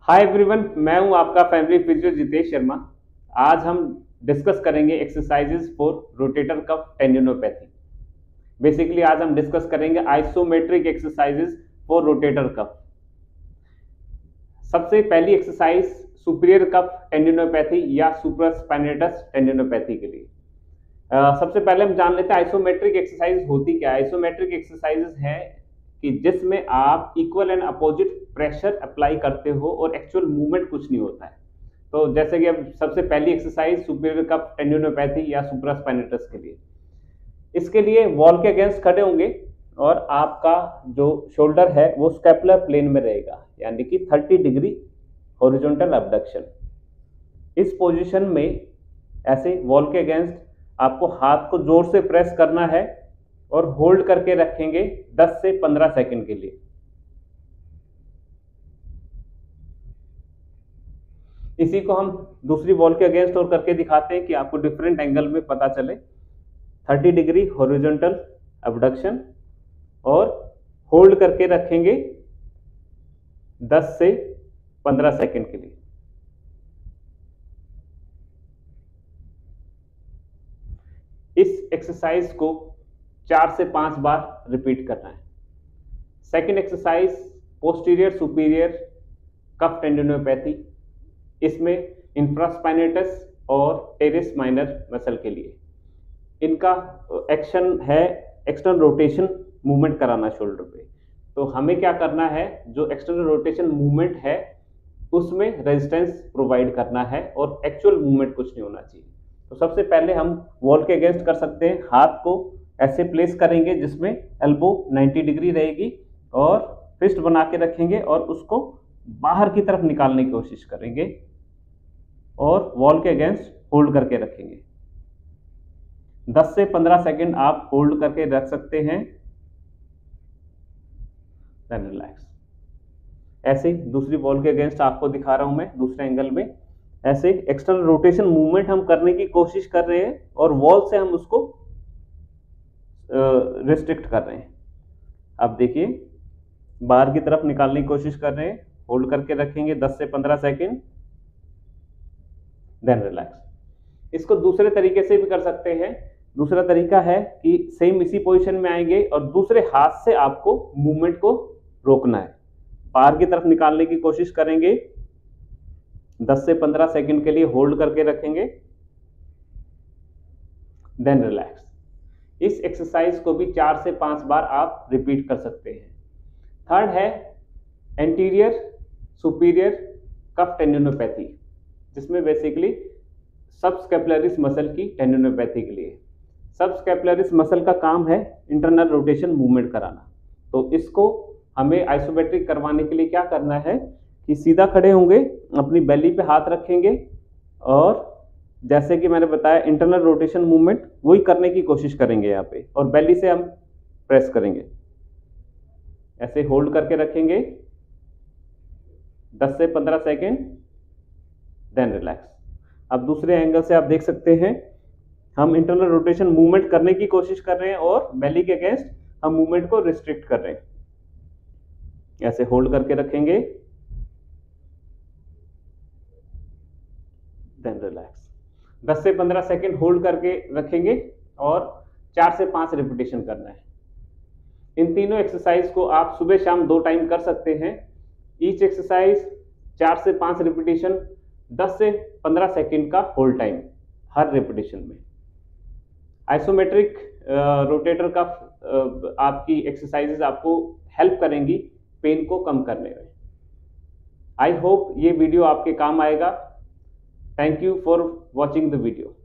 Hi everyone, मैं हूं आपका फैमिली फिजियो जितेश शर्मा। आज हम डिस्कस करेंगे exercises for rotator cuff tendinopathy. Basically आज हम डिस्कस करेंगे isometric exercises for rotator cuff. सबसे पहली एक्सरसाइज सुपीरियर कफ टेंडिनोपैथी या सुप्रास्पाइनेटस टेंडिनोपैथी के लिए। सबसे पहले हम जान लेते हैं आइसोमेट्रिक एक्सरसाइज होती क्या है। आइसोमेट्रिक एक्सरसाइजेज है कि जिसमें आप equal and opposite pressure apply करते हो और एक्चुअल मूवमेंट कुछ नहीं होता है। तो जैसे कि अब सबसे पहली एक्सरसाइज सुपीरियर कफ टेंडिनोपैथी या सुप्रास्पाइनेटस के लिए, इसके लिए वॉल के अगेंस्ट खड़े होंगे और आपका जो शोल्डर है वो स्कैपुलर प्लेन में रहेगा, यानी कि 30 डिग्री हॉरिजॉन्टल अबडक्शन। इस पोजीशन में ऐसे वॉल के अगेंस्ट आपको हाथ को जोर से प्रेस करना है और होल्ड करके रखेंगे 10 से 15 सेकंड के लिए। इसी को हम दूसरी वॉल के अगेंस्ट और करके दिखाते हैं कि आपको डिफरेंट एंगल में पता चले। 30 डिग्री हॉरिजॉन्टल अबडक्शन और होल्ड करके रखेंगे 10 से 15 सेकंड के लिए। इस एक्सरसाइज को 4 से 5 बार रिपीट करना है। Second exercise posterior superior cuff tendinopathy, इसमें इंफ्रास्पाइनेटस और टेरेस माइनर मसल के लिए इनका एक्शन है एक्सटर्नल रोटेशन मूवमेंट कराना शोल्डर पे। तो हमें क्या करना है, जो एक्सटर्नल रोटेशन मूवमेंट है उसमें रेजिस्टेंस प्रोवाइड करना है और एक्चुअल मूवमेंट कुछ नहीं होना चाहिए। तो सबसे पहले हम वॉल के अगेंस्ट कर सकते हैं। हाथ को ऐसे प्लेस करेंगे जिसमें एल्बो 90 डिग्री रहेगी और फिस्ट बना के रखेंगे और उसको बाहर की तरफ निकालने की कोशिश करेंगे और वॉल के अगेंस्ट होल्ड करके रखेंगे। 10 से 15 सेकंड आप होल्ड करके रख सकते हैं, देन रिलैक्स। ऐसे दूसरी वॉल के अगेंस्ट आपको दिखा रहा हूं मैं दूसरे एंगल में। ऐसे एक्सटर्नल रोटेशन मूवमेंट हम करने की कोशिश कर रहे हैं और वॉल से हम उसको रिस्ट्रिक्ट कर रहे हैं। अब देखिए, बाहर की तरफ निकालने की कोशिश कर रहे हैं, होल्ड करके रखेंगे 10 से 15 सेकंड, देन रिलैक्स। इसको दूसरे तरीके से भी कर सकते हैं। दूसरा तरीका है कि सेम इसी पोजीशन में आएंगे और दूसरे हाथ से आपको मूवमेंट को रोकना है। बाहर की तरफ निकालने की कोशिश करेंगे, 10 से 15 सेकंड के लिए होल्ड करके रखेंगे, देन रिलैक्स। इस एक्सरसाइज को भी 4 से 5 बार आप रिपीट कर सकते हैं। थर्ड है एंटीरियर सुपीरियर कफ टेंडिनोपैथी, जिसमें बेसिकली सबस्कैपुलरिस मसल की टेंडिनोपैथी के लिए। सबस्कैपुलरिस मसल का काम है इंटरनल रोटेशन मूवमेंट कराना। तो इसको हमें आइसोमेट्रिक करवाने के लिए क्या करना है कि सीधा खड़े होंगे, अपनी बेली पे हाथ रखेंगे और जैसे कि मैंने बताया इंटरनल रोटेशन मूवमेंट वही करने की कोशिश करेंगे यहाँ पे, और बेली से हम प्रेस करेंगे। ऐसे होल्ड करके रखेंगे 10 से 15 सेकेंड, देन रिलैक्स। अब दूसरे एंगल से आप देख सकते हैं हम इंटरनल रोटेशन मूवमेंट करने की कोशिश कर रहे हैं और बेली के अगेंस्ट हम मूवमेंट को रिस्ट्रिक्ट कर रहे हैं। ऐसे होल्ड करके रखेंगे, देन रिलैक्स। 10 से 15 सेकेंड होल्ड करके रखेंगे और 4 से 5 रिपीटेशन करना है। इन तीनों एक्सरसाइज को आप सुबह शाम 2 टाइम कर सकते हैं। ईच एक्सरसाइज 4 से 5 रिपीटेशन, 10 से 15 सेकेंड का होल्ड टाइम हर रिपीटेशन में। आइसोमेट्रिक रोटेटर का आपकी एक्सरसाइजेज आपको हेल्प करेंगी पेन को कम करने में। आई होप ये वीडियो आपके काम आएगा। Thank you for watching the video.